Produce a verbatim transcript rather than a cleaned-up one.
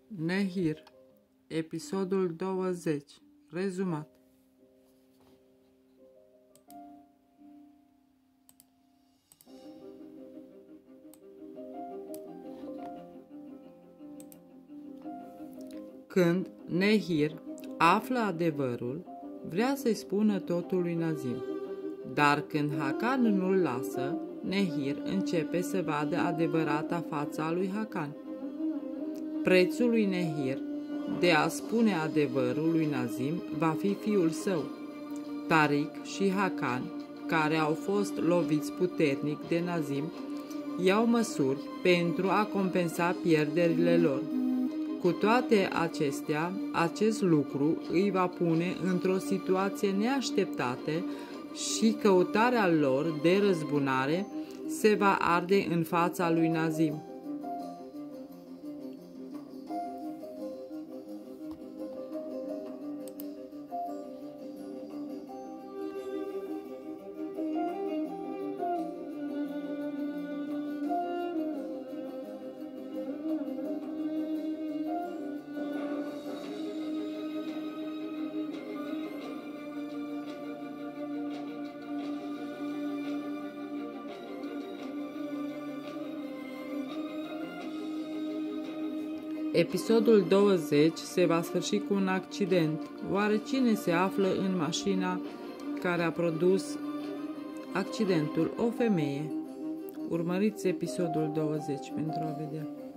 Nehir, episodul douăzeci, rezumat. Când Nehir află adevărul, vrea să-i spună totul lui Nazim. Dar când Hakan nu-l lasă, Nehir începe să vadă adevărata fața lui Hakan. Prețul lui Nehir de a spune adevărul lui Nazim va fi fiul său. Tariq și Hakan, care au fost loviți puternic de Nazim, iau măsuri pentru a compensa pierderile lor. Cu toate acestea, acest lucru îi va pune într-o situație neașteptată și căutarea lor de răzbunare se va arde în fața lui Nazim. Episodul douăzeci se va sfârși cu un accident. Oare cine se află în mașina care a produs accidentul? O femeie. Urmăriți episodul douăzeci pentru a vedea.